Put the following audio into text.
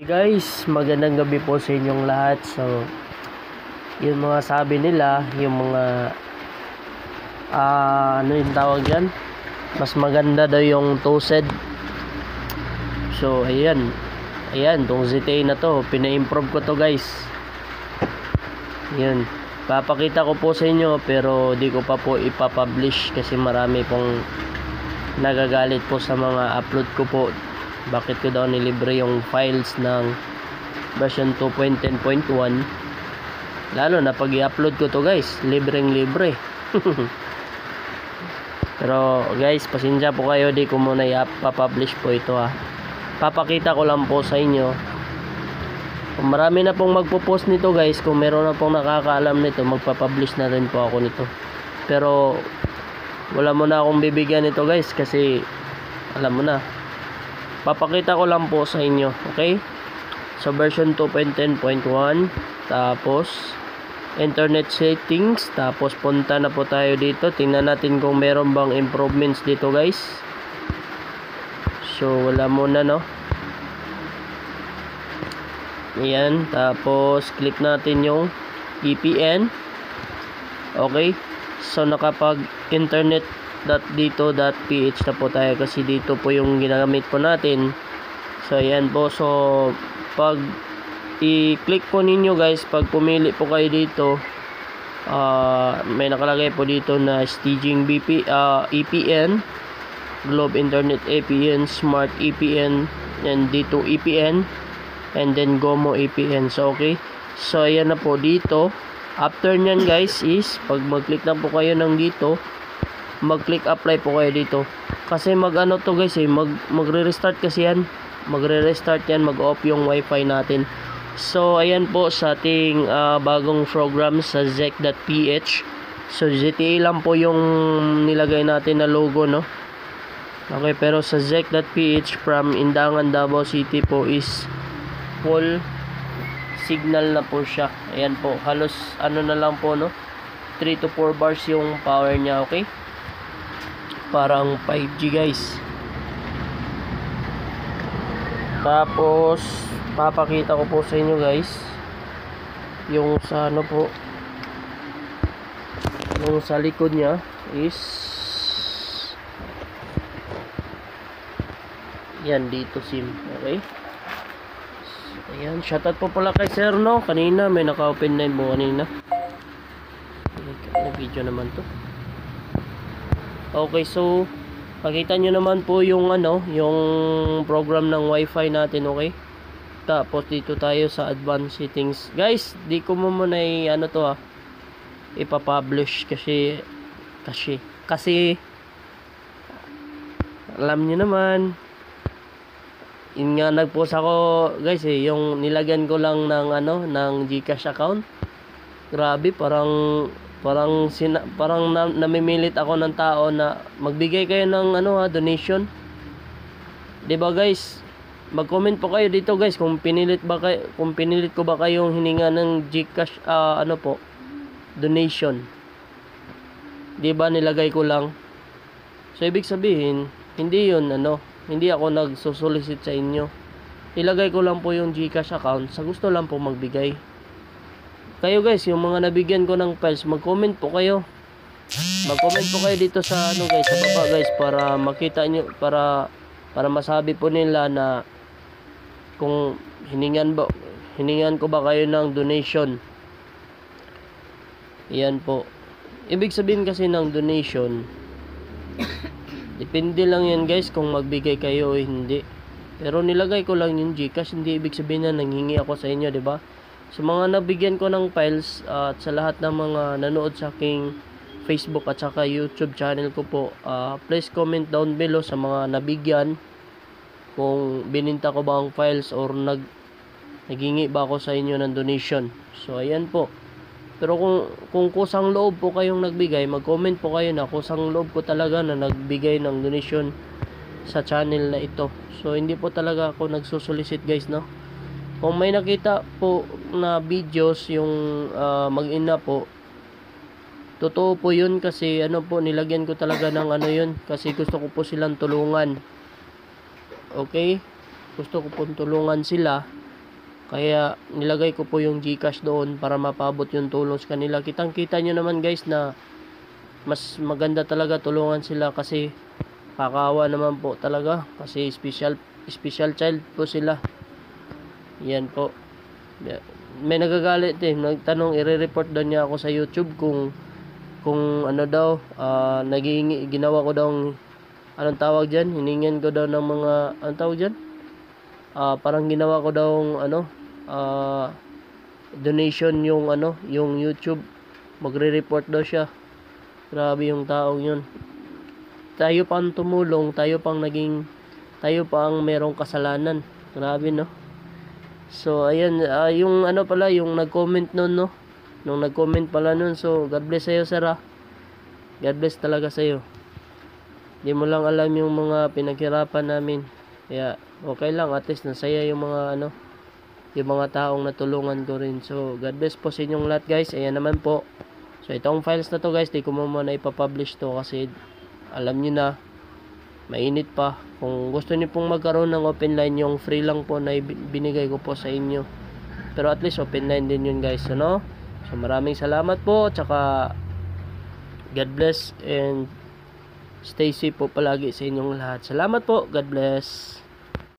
Guys, magandang gabi po sa inyong lahat. So, yung mga sabi nila, yung mga ano yung tawag dyan, mas maganda daw yung toasted. So, ayan, tong ZTE na to, pina-improve ko to guys. Yan, papakita ko po sa inyo, pero di ko pa po ipapublish kasi marami pong nagagalit po sa mga upload ko po. Bakit ko daw nilibre yung files ng version 2.10.1, lalo na pag i-upload ko to guys, libreng libre. Pero guys, pasensya po kayo, di ko muna i-publish po ito ha. Papakita ko lang po sa inyo. Kung marami na pong magpo-post nito guys, kung meron na pong nakakaalam nito, magpa-publish na rin po ako nito. Pero wala mo na akong bibigyan nito guys, kasi alam mo na, papakita ko lang po sa inyo, okay? So version 2.10.1, tapos internet settings, tapos punta na po tayo dito. Tingnan natin kung meron bang improvements dito guys. So wala muna, no? Ayan, tapos click natin yung VPN. Okay, so nakapag internet.dito.ph na po tayo, kasi dito po yung ginagamit po natin. So ayan po, so pag i-click po ninyo guys, pag pumili po kayo dito, may nakalagay po dito na staging EPN, Globe Internet EPN, Smart EPN, and D2 EPN, and then Gomo EPN. So okay, so ayan na po dito. After nyan guys is, pag mag-click na po kayo ng dito, mag-click apply po kayo dito. Kasi mag-ano to guys magre-restart kasi yan. Magre-restart yan, mag-off yung wifi natin. So ayan po sa ating bagong program sa zek.ph. So ZTE lang po yung nilagay natin na logo, no? Okay, pero sa zek.ph from Indangan, Davao City po is full signal na po siya. Ayan po, halos ano na lang po, no? 3 to 4 bars yung power niya, okay? Parang 5G guys. Tapos papakita ko po sa inyo guys yung sa ano po, yung sa likod niya is yan, dito SIM, okay? Ayan, shoutout po pala kay sir, no? Kanina may naka-open na mo kanina. Video naman to. Okay, so makita nyo naman po yung ano, yung program ng wifi natin, okay? Tapos dito tayo sa advanced settings. Guys, di ko mo muna ano to ha, ipapublish kasi alam nyo naman, yun nga, nag-post ako guys yung nilagyan ko lang ng ano, ng GCash account. Grabe, parang namimilit ako ng tao na magbigay kayo ng ano ha, donation. 'Di ba guys? Mag-comment po kayo dito guys kung pinilit ko ba kayong hininga ng GCash ano po, donation. 'Di ba nilagay ko lang. So ibig sabihin, hindi 'yun ano, hindi ako nagsosolicit sa inyo. Ilagay ko lang po yung GCash account sa gusto lang po magbigay. Kayo guys, yung mga nabigyan ko ng files, mag-comment po kayo. Mag-comment po kayo dito sa ano guys, sa baba guys, para makita nyo, para masabi po nila na kung hiningan ko ba kayo ng donation. Yan po. Ibig sabihin kasi ng donation, depende lang yan guys kung magbigay kayo o hindi. Pero nilagay ko lang yung GCash, hindi ibig sabihin na nanghingi ako sa inyo, 'di ba? Sa mga nabigyan ko ng files at sa lahat ng mga nanood sa aking Facebook at saka YouTube channel ko po, please comment down below sa mga nabigyan kung bininta ko ba ang files or naghingi ba ako sa inyo ng donation. So ayan po. Pero kung kusang loob po kayong nagbigay, mag-comment po kayo na kusang loob ko talaga na nagbigay ng donation sa channel na ito. So hindi po talaga ako nagsusolicit guys, no? Kung may nakita po na videos yung mag-ina po, totoo po yun, kasi ano po, nilagyan ko talaga ng ano yun, kasi gusto ko po silang tulungan. Okay? Gusto ko po tulungan sila Kaya nilagay ko po yung GCash doon para mapabot yung tulong sa kanila. Kitang-kita nyo naman guys na mas maganda talaga tulungan sila kasi kakawa naman po talaga kasi special child po sila. Yan po. May nagagalit nagtanong, i-report daw niya ako sa YouTube kung ano daw, ginawa ko daw anong tawag diyan, hiningan ko daw ng mga anong tawag diyan, parang ginawa ko daw donation yung yung YouTube, magre-report daw siya. Grabe yung taong yun. Tayo pang tumulong, tayo pang merong kasalanan. Grabe, no? So ayan, yung pala yung nag-comment noon, no, nung nag-comment pala noon. So God bless sa'yo, sir, ah. God bless talaga sa'yo. Di mo lang alam yung mga pinaghirapan namin. Kaya okay lang, at least nasaya yung mga yung mga taong natulungan ko rin. So God bless po sa inyong lahat, guys. Ayan naman po. So itong files na to, guys, di ko muna ipapublish to kasi alam niyo na mainit pa. Kung gusto niyo pong magkaroon ng open line, yung free lang po na binigay ko po sa inyo. Pero at least open line din yun, guys, ano? So maraming salamat po, tsaka God bless and stay safe po palagi sa inyong lahat. Salamat po. God bless.